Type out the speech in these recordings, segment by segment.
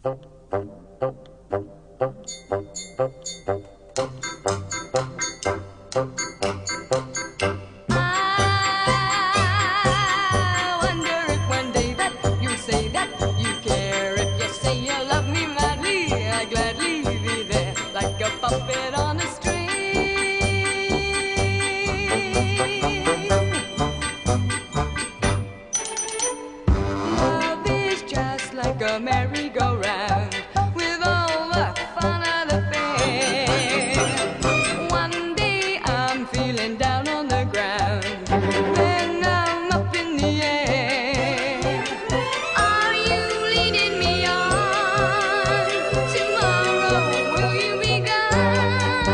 wonder if one day that you'll say that you care. If you say you love me madly, I gladly be there like a puppet on a string. Love is just like a merry-go-round with all the fun of the fair. One day I'm feeling down on the ground, then I'm up in the air. Are you leading me on? Tomorrow will you be gone?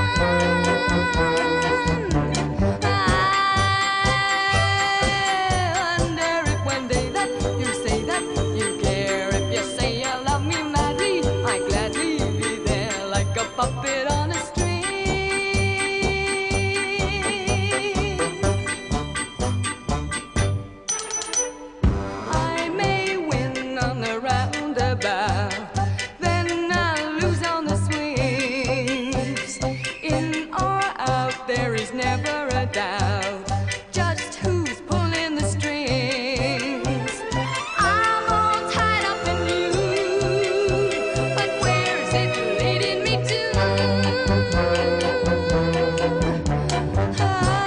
I wonder if one day that you say that you care. If you say you love me madly, I gladly be there like a puppet on a string. I may win on the roundabout, then I'll lose on the swings. In or out, there is never a doubt just who's pulling the strings. I'm all tied up in you, but where's it leading me to? I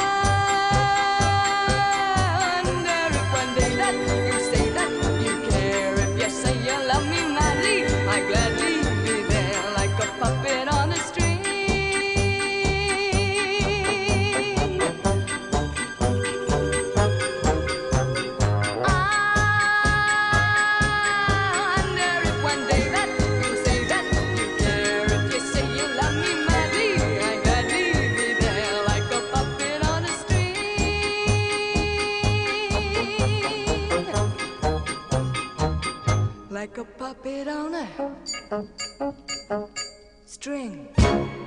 wonder if one day that you say that you care. If you say you love me madly, I gladly be there like a puppet on a string. I wonder if one day that you say that you care. If you say you love me madly, I gladly be there like a puppet on a string. Like a puppet on a string.